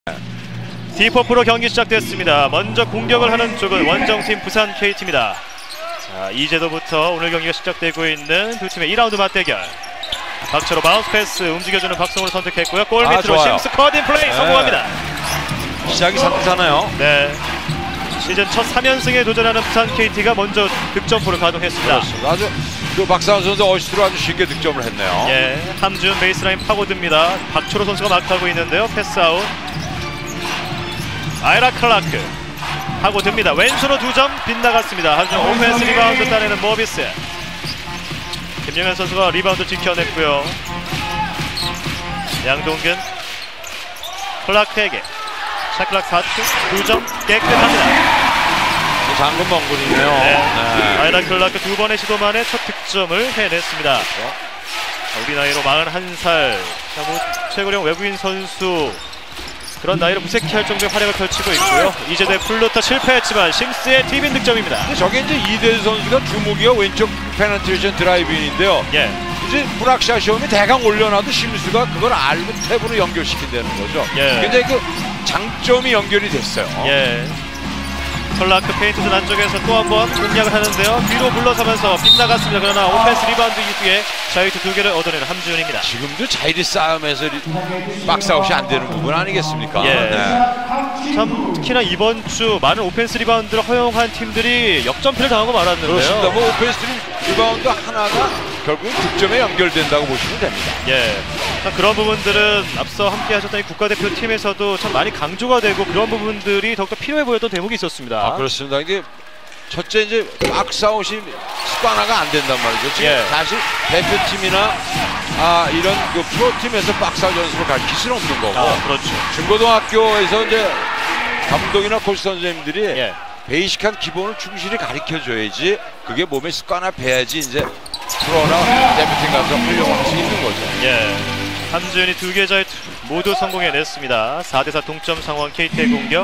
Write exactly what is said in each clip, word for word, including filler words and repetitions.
디포프로 경기 시작됐습니다. 먼저 공격을 하는 쪽은 원정팀 부산 케이티입니다. 자, 이제도부터 오늘 경기가 시작되고 있는 두 팀의 이 라운드 맞대결. 박철호 바운스 패스 움직여주는 박성호를 선택했고요. 골 밑으로 아, 심스 커딘 플레이 네. 성공합니다. 시작이 상상하네요. 네, 시즌 첫 삼 연승에 도전하는 부산 케이티가 먼저 득점포를 가동했습니다. 그렇습니다. 아주 그 박상훈 선수 어시스트로 아주 쉽게 득점을 했네요. 예, 함준 베이스라인 파고듭니다. 박철호 선수가 마크하고 있는데요. 패스아웃. 아이라 클라크 파고듭니다. 왼손으로 두 점 빗나갔습니다. 하지만 오펜스 리바운드 따내는 모비스. 김영현 선수가 리바운드 지켜냈고요. 양동근 클라크에게 샤클락 사투 두 점 깨끗합니다. 장군 멍군이네요. 네. 네. 아이라 클라크 두 번의 시도 만에 첫 득점을 해냈습니다. 자, 우리 나이로 마흔한 살. 자, 뭐 최고령 외국인 선수 그런 나이로 무색해할 정도의 활약을 펼치고 있고요. 이제도의 플루터 실패했지만 심스의 팁인 득점입니다. 근데 저게 이제 이대수 선수가 주무기가 왼쪽 페넌트레이션 드라이브인인데요. 예. 이제 브락샷이 오면 대강 올려놔도 심스가 그걸 알고 탭으로 연결시킨다는 거죠. 예. 굉장히 그 장점이 연결이 됐어요. 예. 클라크 페인트존 안쪽에서 또 한 번 공략을 하는데요. 뒤로 물러서면서 빗나갔습니다. 그러나 오펜스 리바운드 이후에 자유투 두 개를 얻어내는 함지훈입니다. 지금도 자유리 싸움에서 박스아웃이 안 되는 부분 아니겠습니까? 예. 네. 참 특히나 이번 주 많은 오펜스 리바운드를 허용한 팀들이 역전패를 당하고 말았는데요. 그렇습니다. 뭐 오펜스 리바운드 하나가 결국은 득점에 연결된다고 보시면 됩니다. 예. 참 그런 부분들은 앞서 함께 하셨던 이 국가대표팀에서도 참 많이 강조가 되고 그런 부분들이 더욱더 필요해 보였던 대목이 있었습니다. 아, 그렇습니다. 이게 첫째 이제 박스아웃이 습관화가 안 된단 말이죠. 지금 예. 사실 대표팀이나 아 이런 그 프로팀에서 박스아웃 연습을 가르칠 수는 없는 거고. 아, 그렇죠. 중고등학교에서 이제 감독이나 코치 선생님들이 예. 베이직한 기본을 충실히 가르쳐줘야지 그게 몸에 습관화 배야지 이제 프로나 대표팀 가서 활용할 수 있는 거죠. 예. 함지훈이 두 개 자유투 모두 성공해냈습니다. 사 대 사 동점 상황 케이티의 공격.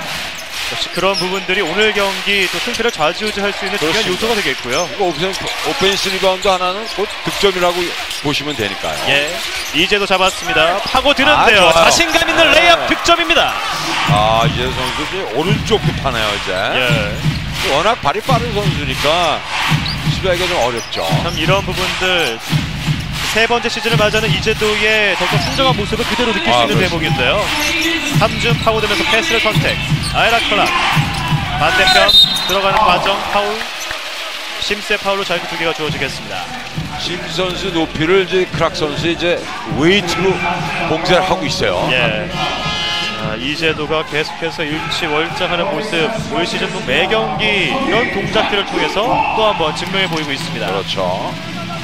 역시 그런 부분들이 오늘 경기 또 승패를 좌지우지할 수 있는 중요한 요소가 되겠고요. 오펜스 리바운드 하나는 곧 득점이라고 보시면 되니까요. 예, 이제도 잡았습니다. 파고드는데요. 아, 자신감 있는 네. 레이업 득점입니다. 아, 이제 선수 이제 오른쪽 급하네요 이제. 예. 워낙 발이 빠른 선수니까 수비하기가 좀 어렵죠. 참 이런 부분들 세 번째 시즌을 맞이하는 이제도의 더욱더 순정한 모습을 그대로 느낄 수 아, 있는 그렇습니다. 대목인데요. 함준 파고들면서 패스를 선택. 아이라 클락 반대편 들어가는 과정 파울. 심스의 파울로 자유투 두 개가 주어지겠습니다. 심 선수 높이를 이제 크락 선수 이제 웨이트로 봉쇄를 하고 있어요. 예. 아, 이제도가 계속해서 일취월장하는 모습 올 시즌 매 경기 이런 동작들을 통해서 또 한 번 증명해 보이고 있습니다. 그렇죠.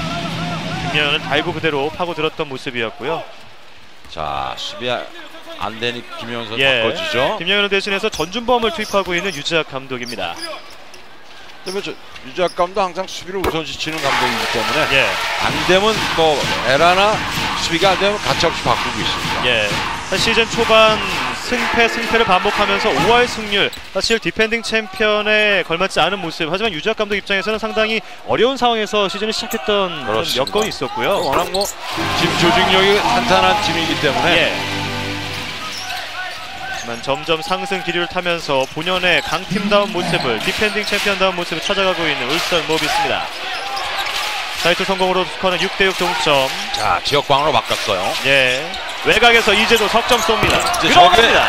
김영현은 달고 그대로 파고들었던 모습이었고요. 자, 수비 안 되니 김영현 선수 예. 바꿔주죠. 김영현을 대신해서 전준범을 투입하고 있는 유재학 감독입니다. 그다음에 저 유재학 감독도 항상 수비를 우선시치는 감독이기 때문에 예. 안 되면 뭐 에라나 수비가 안 되면 가차없이 바꾸고 있습니다. 예. 시즌 초반 승패 승패를 반복하면서 오 할 승률, 사실 디펜딩 챔피언에 걸맞지 않은 모습. 하지만 유재학 감독 입장에서는 상당히 어려운 상황에서 시즌을 시작했던 그런 여건이 있었고요. 워낙 뭐 팀 조직력이 탄탄한 팀이기 때문에. 예. 하지만 점점 상승 기류를 타면서 본연의 강팀다운 모습을, 디펜딩 챔피언다운 모습을 찾아가고 있는 울산 모비스입니다. 자유투 성공으로 스코어는 육 대 육 동점. 자, 지역방으로 바꿨어요. 예. 외곽에서 이제도 석점 쏩니다. 이제 들어갑니다.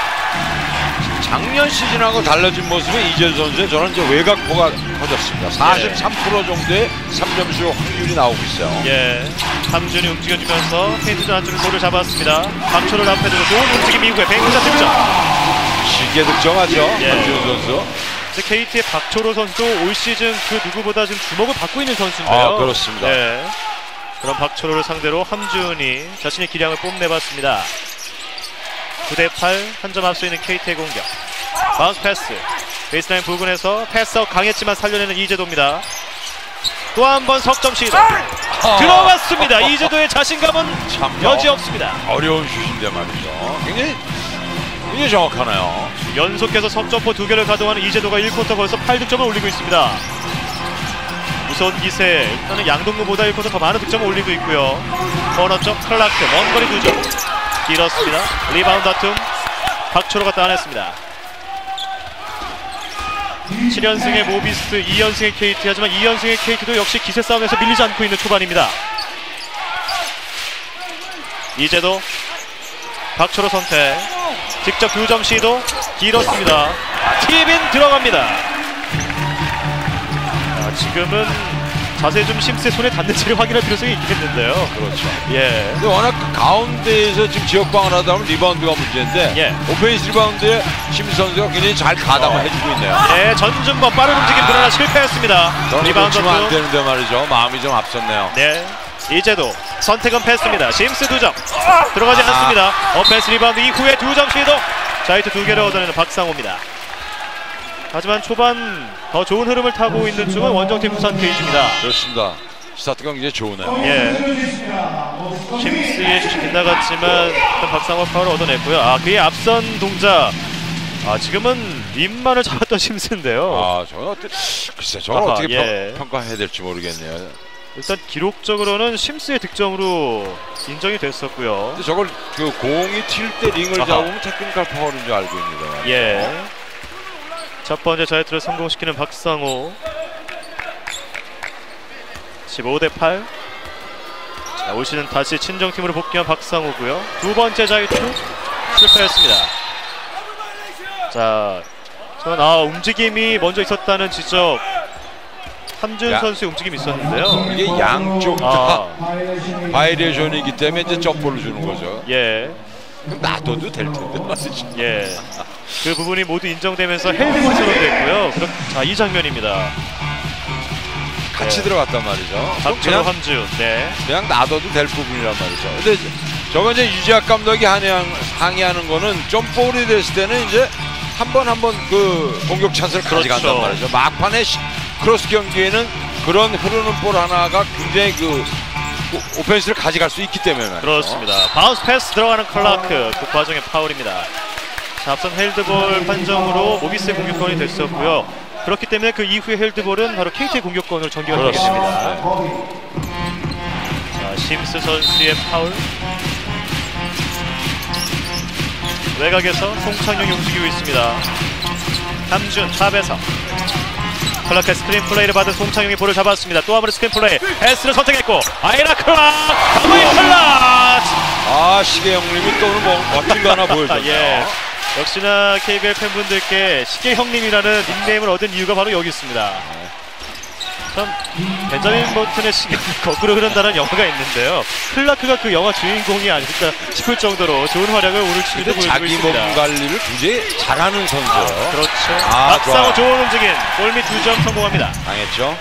작년 시즌하고 달라진 모습은 이재도 선수의 저는 이제 외곽포가 커졌습니다. 사십삼 퍼센트 정도의 삼 점슛 확률이 나오고 있어요. 예. 함준이 움직여주면서 페인트존 안쪽에 볼을 잡았습니다. 박철호를 앞에 두고 좋은 움직임 이후에 페인트존 득점. 쉽게 득점하죠. 예. 함준 선수. 케이티의 박철호 선수도 올 시즌 그 누구보다 지금 주목을 받고 있는 선수인데요. 아, 그렇습니다. 예. 그럼 박철호를 상대로 함준이 자신의 기량을 뽐내봤습니다. 구 대 팔 한 점 앞서 있는 케이티의 공격. 바운스 패스. 베이스라인 부근에서 패스아웃 강했지만 살려내는 이제도입니다. 또 한 번 석점 시도. 아. 들어갔습니다. 이제도의 자신감은 참 여지없습니다. 어려운 슛인데 말이죠. 굉장히 굉장히 정확하네요. 연속해서 석점포 두 개를 가동하는 이제도가 일 쿼터 벌써 팔 득점을 올리고 있습니다. 우선 기세, 일단은 양동근보다 일 쿼터 더 많은 득점을 올리고 있고요. 코너 쪽 클라크, 먼 거리 두 점. 길었습니다. 리바운드 다툼. 박철호가 따냈습니다. 칠 연승의 모비스, 이 연승의 케이티. 하지만 이 연승의 케이티도 역시 기세 싸움에서 밀리지 않고 있는 초반입니다. 이제도 박철호 선택, 직접 두 점 시도 길었습니다. 팁인 들어갑니다. 아, 지금은 자세히 좀 심스의 손에 닿는지를 확인할 필요성이 있겠는데요. 그렇죠. 예. 근데 워낙 그 가운데에서 지금 지역방을 하다 보면 리바운드가 문제인데 예. 오펜스 리바운드에 심스 선수가 굉장히 잘 가담을 어. 해주고 있네요. 네, 전준범 빠른 움직임 그러나 실패했습니다. 저는 리바운드 놓치면 안 또. 되는데 말이죠. 마음이 좀 앞섰네요. 네, 이제도 선택은 패스입니다. 심스 두 점 들어가지 아. 않습니다. 어펜스 리바운드 이후에 두 점 시도. 자이트 두 개를 얻어내는 박상호입니다. 하지만 초반 더 좋은 흐름을 타고 있는 중은 원정팀 부산 케이지입니다. 그렇습니다. 스타트가 굉장히 좋으네요. 예, 심스의 슛이 빗나갔지만 일단 박상호 파울을 얻어냈고요. 아, 그의 앞선 동작. 아, 지금은 림만을 잡았던 심스인데요. 아, 저는 어떻게 글쎄 저걸 아하, 어떻게 예. 평, 평가해야 될지 모르겠네요. 일단 기록적으로는 심스의 득점으로 인정이 됐었고요. 근데 저걸 그 공이 튈 때 링을 아하. 잡으면 테크니컬 파울인 줄 알고 있습니다. 예. 첫 번째 자유투를 성공시키는 박상호. 십오 대 팔. 자, 올 시즌 다시 친정팀으로 복귀한 박상호고요. 두 번째 자유투 실패했습니다. 자, 저는 아, 움직임이 먼저 있었다는 지적. 함준 야. 선수의 움직임이 있었는데요. 이게 양쪽 다 아, 바이레이션이기 때문에 이제 점볼을 주는 거죠. 예, 그럼 놔둬도 될 텐데 말이죠. 예. 그 부분이 모두 인정되면서 헬드볼처럼 됐고요. 그럼, 자, 이 장면입니다. 같이 네. 들어갔단 말이죠. 박철호, 그냥, 함준. 네. 그냥 놔둬도 될 부분이란 말이죠. 근데 이제 저건 이제 유지학 감독이 항의한, 항의하는 거는 점볼이 됐을 때는 이제 한 번 한 번 그 공격 찬스를 가져간단 그렇죠. 말이죠. 막판에 시, 크로스 경기에는 그런 흐르는 볼 하나가 굉장히 그 오- 오펜스를 가져갈 수 있기 때문에 말이죠. 그렇습니다. 바운스 패스 들어가는 클라크. 그 과정의 파울입니다. 자, 앞선 헬드볼 판정으로 모비스의 공격권이 됐었고요. 그렇기 때문에 그 이후의 헬드볼은 바로 케이티의 공격권으로 전개가 되게 됩니다. 자, 심스 선수의 파울. 외곽에서 송창용이 움직이고 있습니다. 함준 탑에서 클라크의 스크린 플레이를 받은 송창용이 볼을 잡았습니다. 또 한 번의 스크린 플레이. S를 선택했고 아이라 클락 더블 클락. 아, 시계 형님이 또 오늘 뭐 멋진 거 하나 보여줬네요. 예. 역시나 케이비엘 팬분들께 시계 형님이라는 닉네임을 얻은 이유가 바로 여기 있습니다. 참 벤자민 버튼의 시계가 거꾸로 흐른다는 영화가 있는데요. 클라크가 그 영화 주인공이 아닐까 싶을 정도로 좋은 활약을 오늘 취미도 보여주고 자기 있습니다. 몸 관리를 굉장히 잘하는 선수예요. 그렇죠. 아, 박상호 좋아요. 좋은 움직임. 골밑 두 점 성공합니다. 당했죠?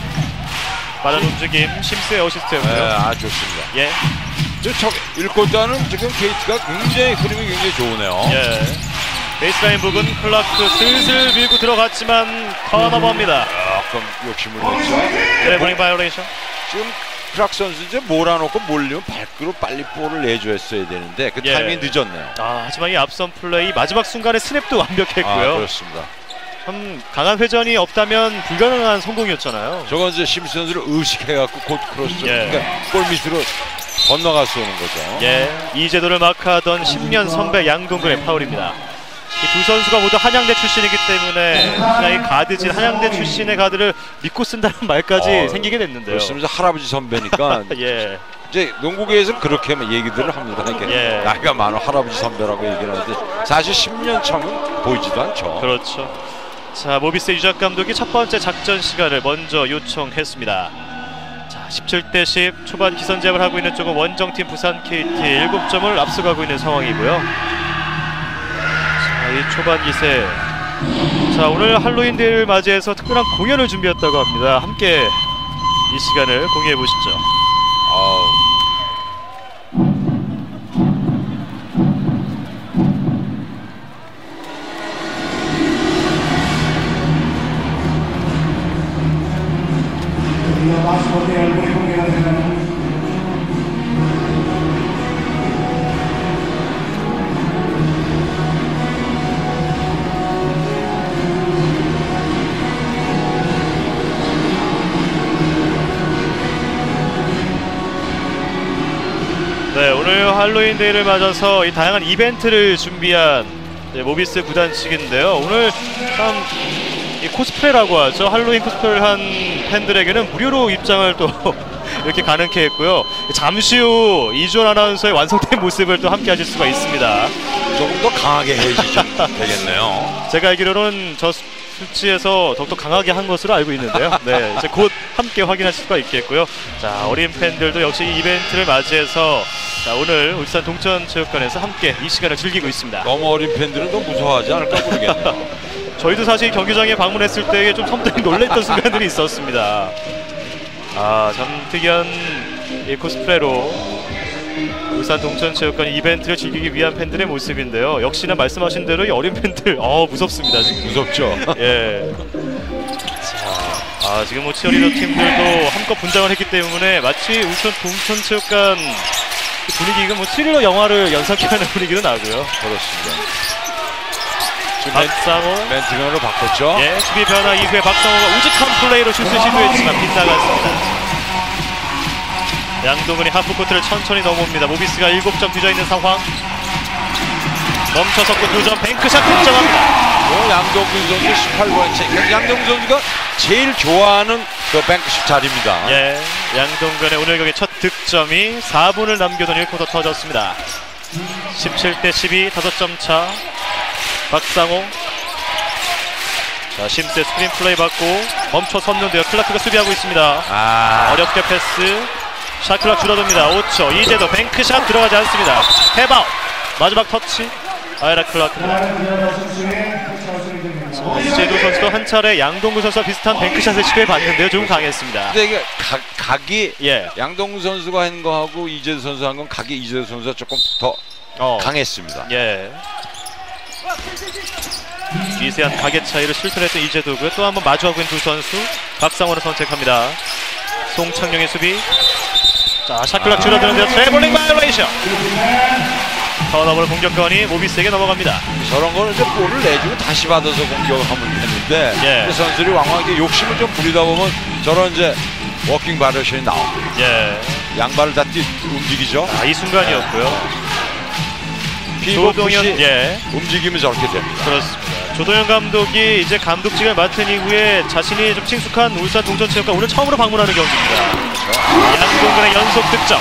빠른 움직임. 심스의 네, 어시스트였고요. 아 좋습니다. 예. 저 일곱자는 지금 케이트가 굉장히 흐름이 굉장히 좋으네요. 예. 베이스라인 부분 클라크 슬슬 밀고 들어갔지만 턴오버입니다. 조금 욕심을 냈죠. 드래블링 바이올레이션. 지금 크락 선수 이제 몰아놓고 몰리면 발끝으로 빨리 볼을 내줘했어야 되는데 그 예. 타이밍이 늦었네요. 아, 하지만 이 앞선 플레이 마지막 순간에 스냅도 완벽했고요. 아, 그렇습니다. 참 강한 회전이 없다면 불가능한 성공이었잖아요. 저건 이제 심스 선수를 의식해갖고 곧 크로스 예. 그러니까 골 밑으로 건너가 쏘는 거죠. 예, 이제도를 마크하던 십 년 선배 양동근의 파울입니다. 이 두 선수가 모두 한양대 출신이기 때문에 그냥 이 가드진 한양대 출신의 가드를 믿고 쓴다는 말까지 어, 생기게 됐는데요. 그렇습니다. 할아버지 선배니까 예, 이제 농구계에서는 그렇게 얘기들을 합니다. 이렇게 예. 나이가 많은 할아버지 선배라고 얘기를 하는데 사실 십 년 차면 보이지도 않죠. 그렇죠. 자, 모비스 유작 감독이 첫 번째 작전 시간을 먼저 요청했습니다. 자, 십칠 대 십 초반 기선제압을 하고 있는 쪽은 원정팀 부산 케이티 일곱 점을 앞서가고 있는 상황이고요. 자, 이 초반 기세. 자, 오늘 할로윈 데이를 맞이해서 특별한 공연을 준비했다고 합니다. 함께 이 시간을 공유해 보시죠. 아우. 네, 오늘 할로윈 데이를 맞아서 이 다양한 이벤트를 준비한 네, 모비스 구단 측인데요. 오늘 참 이 코스프레라고 하죠. 할로윈 코스프레를 한 팬들에게는 무료로 입장을 또 이렇게 가능케 했고요. 잠시 후 이주원 아나운서의 완성된 모습을 또 함께 하실 수가 있습니다. 조금 더 강하게 해주시면 되겠네요. 제가 알기로는 저 수치에서 더욱더 강하게 한 것으로 알고 있는데요. 네, 이제 곧 함께 확인하실 수가 있겠고요. 자, 어린 팬들도 역시 이 이벤트를 맞이해서 자, 오늘 울산 동천체육관에서 함께 이 시간을 즐기고 있습니다. 너무 어린 팬들은 더 무서워하지 않을까 모르겠네요. 저희도 사실 경기장에 방문했을 때 좀 섬뜩히 놀랬던 순간들이 있었습니다. 아, 참 특이한 이 코스프레로 울산 동천체육관 이벤트를 즐기기 위한 팬들의 모습인데요. 역시나 말씀하신 대로 이 어린 팬들, 어 무섭습니다 지금. 무섭죠. 예. 자, 아 지금 뭐 치어리더 팀들도 한껏 분장을 했기 때문에 마치 울산 동천체육관 분위기가 뭐 스릴러 영화를 연상케 하는 분위기도 나고요. 그렇습니다. 박상호 멘트으로 바꿨죠. 예, 수비 변화 이후에 박상호가 우직한 플레이로 슛을 시도했지만 빗나갔습니다. 양동근이 하프코트를 천천히 넘어옵니다. 모비스가 일곱 점 뒤져 있는 상황. 멈춰섰고 두 점 뱅크샷 득점합니다. 뭐 양동근 선수 십팔 번째. 양동근 선수가 제일 좋아하는 그 뱅크슛 자리입니다. 예, 양동근의 오늘 경기 첫 득점이 사 분을 남겨둔 일 쿼터 터졌습니다. 십칠 대 십이, 다섯 점 차. 박상호. 자, 심스의 스크린 플레이 받고 멈춰 섰는데요. 클라크가 수비하고 있습니다. 아, 어렵게 패스. 샤클락 줄어듭니다. 오 초. 이제도 뱅크샷 들어가지 않습니다. 해바웃. 마지막 터치. 아이라 클라크. 이제도 선수도 한 차례 양동근 선수와 비슷한 뱅크샷을 시도해봤는데요. 좀 강했습니다. 근데 이게 각, 각이 예. 양동근 선수가 한 거하고 이재도 선수 한 건 각이 이재도 선수가 조금 더 어. 강했습니다. 예. 미세한 가계 차이를 실현했던 이재도고요. 또 한 번 마주하고 있는 두 선수. 박상호를 선택합니다. 송창용의 수비. 자, 샤클락 줄어드는데요. 트래블링 바이올레이션. 턴오버 공격권이 모비스에게 넘어갑니다. 저런 거는 이제 볼을 내주고 다시 받아서 공격을 하면 되는데 예. 그 선수들이 왕왕하게 욕심을 좀 부리다 보면 저런 이제 워킹 바리에이션이 나옵니다. 예. 양발을 다 뛰, 움직이죠. 아, 이 순간이었고요. 조동현 예. 움직임이 저렇게 됩니다. 그렇습니다. 조동현 감독이 이제 감독직을 맡은 이후에 자신이 좀 친숙한 울산 동천체육관 오늘 처음으로 방문하는 경기입니다. 양동근의 연속 득점.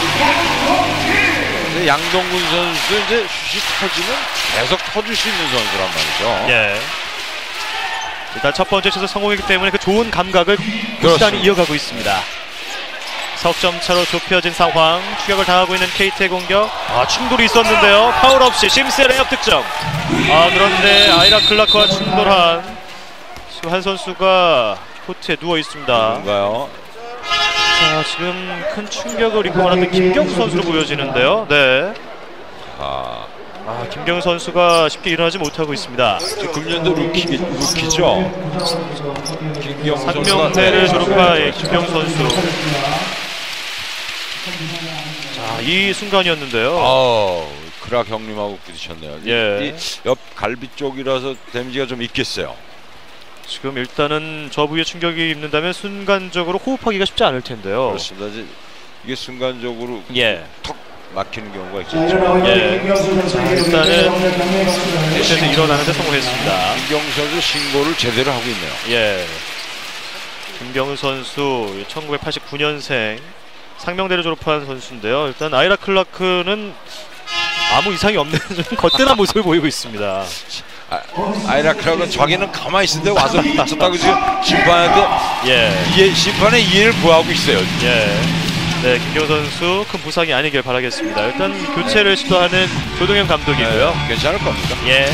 양동근 선수 이제 슛이 터지면 계속 터질 수 있는 선수란 말이죠. 예. 일단 첫 번째 슛은 성공이기 때문에 그 좋은 감각을 그렇습니다. 꾸준히 이어가고 있습니다. 석점 차로 좁혀진 상황. 추격을 당하고 있는 케이티의 공격. 아, 충돌이 있었는데요. 파울 없이 심스의 레이업 득점. 아, 그런데 아이라 클라크와 충돌한 지금 한 선수가 코트에 누워 있습니다. 뭔가요? 자, 지금 큰 충격을 입고 말았던 김경수 선수로 보여지는데요. 네. 아, 아, 김경수 선수가 쉽게 일어나지 못하고 있습니다. 금년도 루키, 루키죠. 김경수 상명대를 졸업한 김경수 선수. 자, 이 순간이었는데요. 아, 크락 형님하고 부딪혔네요. 예. 이 옆 갈비 쪽이라서 데미지가 좀 있겠어요. 지금 일단은 저 부위에 충격이 입는다면 순간적으로 호흡하기가 쉽지 않을 텐데요. 그렇습니다. 이제 이게 순간적으로 예. 턱 막히는 경우가 있겠죠. 예. 자, 일단은 대체에서 일어나는데 성공했습니다. 김경수 선수 신고를 제대로 하고 있네요. 예. 김경수 선수 천구백팔십구 년생 상명대를 졸업한 선수인데요. 일단 아이라 클라크는 아무 이상이 없는 좀 거뜬한 모습을 보이고 있습니다. 아, 아이라 클락은 자기는 가만히 있을 때 와서 다쳤다고 지금 심판한테 예. 이해, 심판의 이해를 구하고 있어요. 예. 네, 김경수 선수 큰 부상이 아니길 바라겠습니다. 일단 교체를 시도하는 조동현 감독이고요. 네, 괜찮을 겁니다. 예.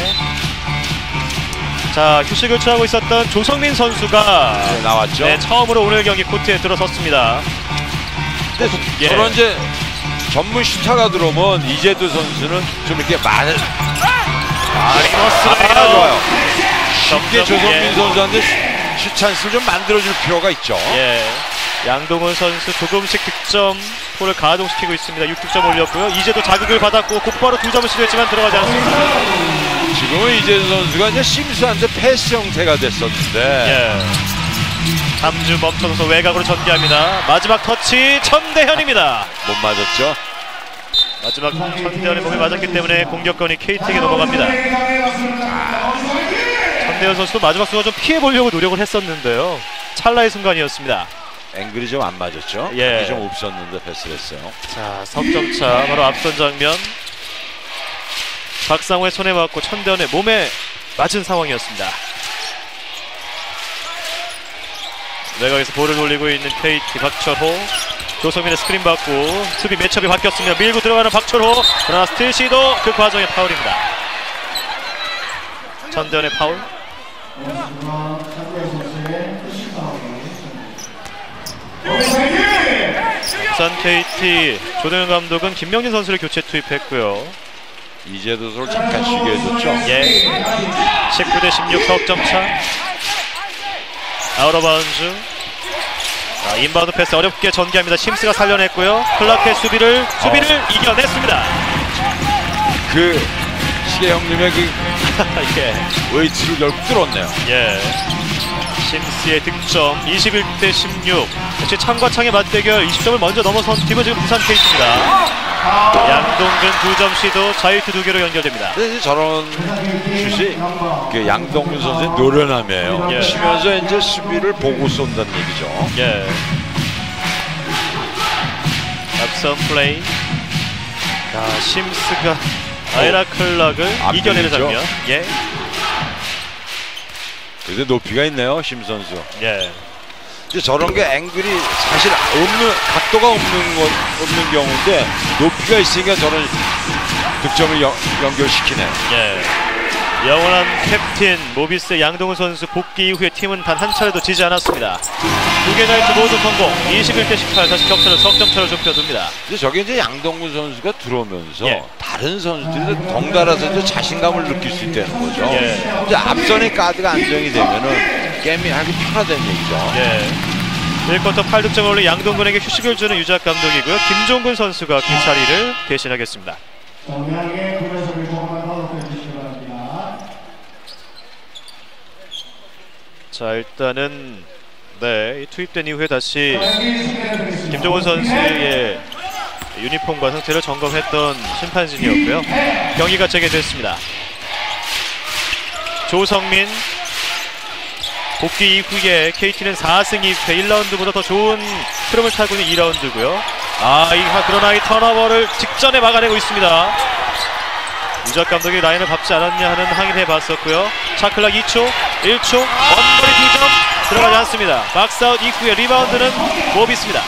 자, 휴식을 취하고 있었던 조성민 선수가 네, 나왔죠. 네, 처음으로 오늘 경기 코트에 들어섰습니다. 근데 예. 저런 이제 전문 슈터가 들어오면 이재도 선수는 좀 이렇게 많은 아, 리버스가 아, 좋아요. 쉽게 점점, 조성민 예. 선수한테 슛 찬스를 좀 만들어줄 필요가 있죠. 예. 양동근 선수 조금씩 득점 폴을 가동시키고 있습니다. 육 득점 올렸고요. 이제도 자극을 받았고 곧바로 두 점을 시도했지만 들어가지 않습니다. 지금은 이재도 선수가 이제 심수한테 패스 형태가 됐었는데 예. 삼 주 멈춰서 외곽으로 전개합니다. 마지막 터치 천대현입니다. 못 맞았죠. 마지막 천대현의 몸에 맞았기 때문에 공격권이 케이티에게 넘어갑니다. 김대현 선수도 마지막 순간 좀 피해보려고 노력을 했었는데요. 찰나의 순간이었습니다. 앵글이 좀 안 맞았죠? 예. 좀 없었는데 패스를 했어요. 자, 석점차 바로 앞선 장면. 박상호의 손에 맞고 천대현의 몸에 맞은 상황이었습니다. 외곽에서 볼을 돌리고 있는 케이티 박철호. 조성민의 스크린 받고 수비 매첩이 바뀌었습니다. 밀고 들어가는 박철호. 그러나 스틸 시도, 그 과정에 파울입니다. 천대현의 파울. 부산 케이티 조동현 감독은 김명진 선수를 교체 투입했고요. 이재도 선수를 잠깐 쉬게 해줬죠. 예. 십구 대 십육 석점차. 아웃 오브 바운즈. 자, 인바운드 패스 어렵게 전개합니다. 심스가 살려냈고요. 클라크의 수비를 수비를 어. 이겨냈습니다. 그 시계 형님의 그 예. 웨이트를 결국 뚫었네요. 예. 심스의 득점 이십일 대 십육. 역시 창과 창의 맞대결. 이십 점을 먼저 넘어선 팀은 지금 부산 케이티입니다. 양동근 두 점 시도 자유투 두 개로 연결됩니다. 근데 이제 저런 슛이 그 양동근 선수의 노련함이에요. 예. 치면서 이제 수비를 보고 쏜다는 얘기죠. 예. 앞선 플레이. 자, 심스가 아이라 클락을 어, 이겨내는 장면. 예. 근데 높이가 있네요, 심 선수. 예. 이제 저런 게 앵글이 사실 없는, 각도가 없는 거, 없는 경우인데 높이가 있으니까 저런 득점을 연, 연결시키네요. 예. 영원한 캡틴 모비스 양동근 선수 복귀 이후에 팀은 단 한 차례도 지지 않았습니다. 두 개 나이트 모두 성공. 이십일 대 십팔. 다시 격차를 석점차로 좁혀둡니다. 이제 저게 이제 양동근 선수가 들어오면서 예. 다른 선수들이 덩달아서 이제 자신감을 느낄 수 있다는 거죠. 예. 이제 앞선의 가드가 안정이 되면은 게임이 하기 편하다는 얘기죠. 예. 일 쿼터 팔 득점을 올린 양동근에게 휴식을 주는 유작 감독이고요. 김종근 선수가 그 자리를 대신하겠습니다. 자, 일단은 네, 투입된 이후에 다시 김종훈 선수의 유니폼과 상태를 점검했던 심판진이었고요. 경기가 재개됐습니다. 조성민 복귀 이후에 케이티는 사 승 이 패. 일 라운드보다 더 좋은 흐름을 타고 있는 이 라운드고요. 아, 이, 그러나 이 턴오버를 직전에 막아내고 있습니다. 유작 감독이 라인을 밟지 않았냐 하는 항의를 해봤었고요. 차클락 이 초, 일 초, 원거리 두 점 들어가지 않습니다. 박스아웃 이후에 리바운드는 모비스입니다.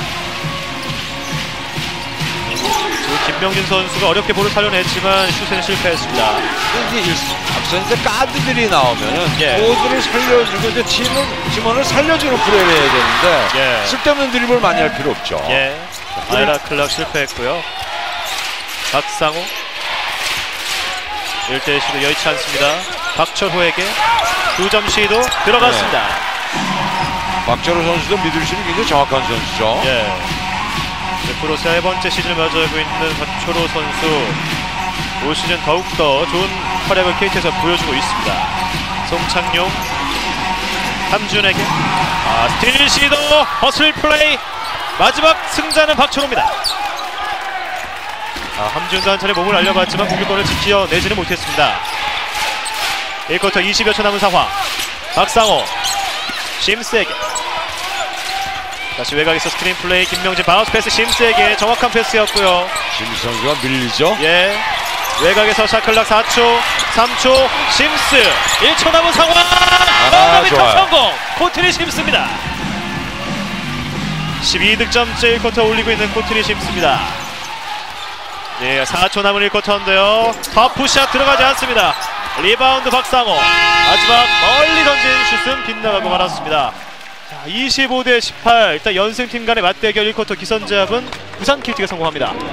김명진 선수가 어렵게 볼을 살려냈지만 슛에는 실패했습니다. 이제 앞서 이제 가드들이 나오면은 예. 보드를 살려주고 이제 팀은 팀원을 살려주는 플레이를 해야 되는데 예. 쓸데없는 드리블 많이 할 필요 없죠. 예. 아이라 클락 실패했고요. 박상호 일 대 일 시도 여의치 않습니다. 박철호에게 두 점 시도 들어갔습니다. 네. 박철호 선수도 미들슛이 굉장히 정확한 선수죠. 예. 프로 세 번째 시즌을 맞이하고 있는 박철호 선수, 올 시즌 더욱더 좋은 활약을 케이티에서 보여주고 있습니다. 송창용 함준에게 아, 스틸 시도, 허슬 플레이. 마지막 승자는 박철호입니다. 아, 함준도 한 차례 몸을 알려봤지만 공격권을 지켜내지는 못했습니다. 일 쿼터 이십여 초 남은 상황. 박상호 심스에게 다시 외곽에서 스크린 플레이. 김명진 바운스 패스. 심스에게 정확한 패스였고요. 심스 선수가 밀리죠. 예. 외곽에서 샤클락 사 초, 삼 초. 심스 일 초 남은 상황. 아, 좋아요. 성공. 코트니 심스입니다. 십이 득점째 일 쿼터 올리고 있는 코트니 심스입니다. 네, 사 초 남은 일 쿼터인데요. 터프샷 들어가지 않습니다. 리바운드 박상호. 마지막 멀리 던진 슛은 빗나가고 말았습니다. 자, 이십오 대 십팔. 일단 연승팀 간의 맞대결 일 쿼터 기선제압은 부산 케이티가 성공합니다.